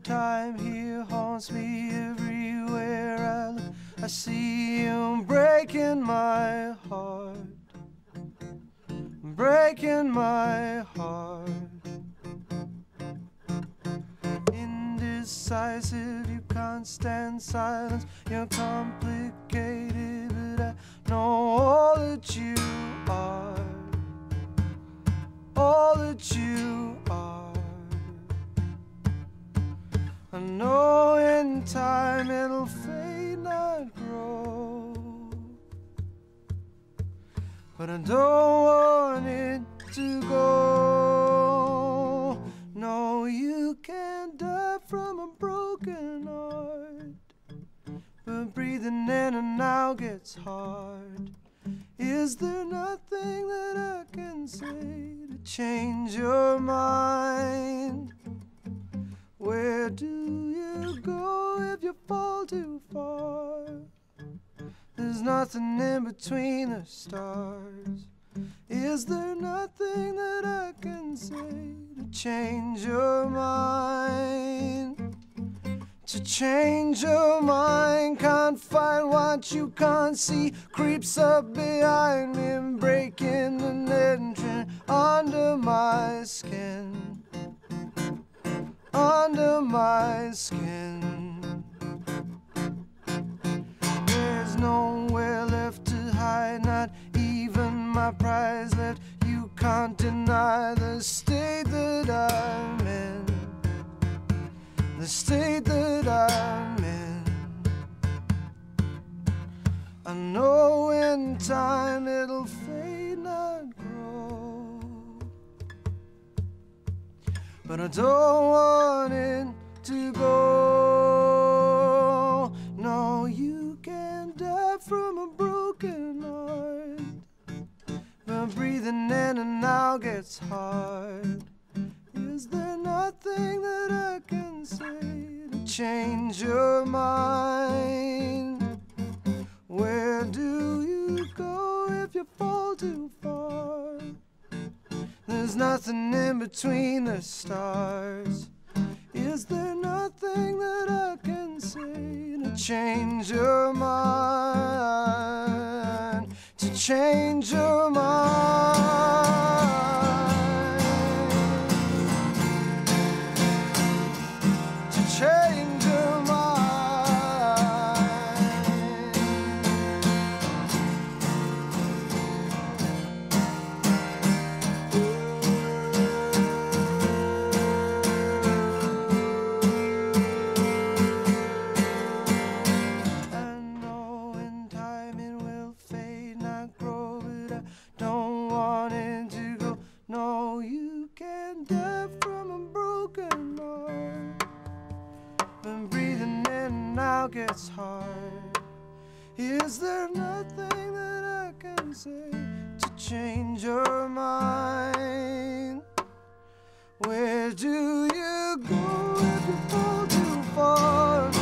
time here haunts me everywhere I look. I see you breaking my heart, breaking my heart. Indecisive, you can't stand silence. You're complicated, but I know all that you are, all that you are. I know in time it'll fade, not grow, but I don't want it to go. No, you can't die from a broken heart, but breathing in and out gets hard. Is there nothing that I can say to change your mind? Where do you go if you fall too far? There's nothing in between the stars. Is there nothing that I can say to change your mind? To change your mind, can't find what you can't see. Creeps up behind me, breaking and entering under my skin, under my skin. There's nowhere left to hide, not even my prize left. You can't deny the state that I'm in, the state that I'm in. I know in time it'll fade, not grow, but I don't want it to go. No, you can't die from a broken heart, but breathing in and out gets hard. Is there nothing that I can say to change your mind? Where do you go if you fall too far? There's nothing in between the stars. Is there nothing that I can say to change your mind? To change your mind? To change your mind? No, you can't die from a broken heart, but breathing in and out gets hard. Is there nothing that I can say to change your mind? Where do you go if you fall too far?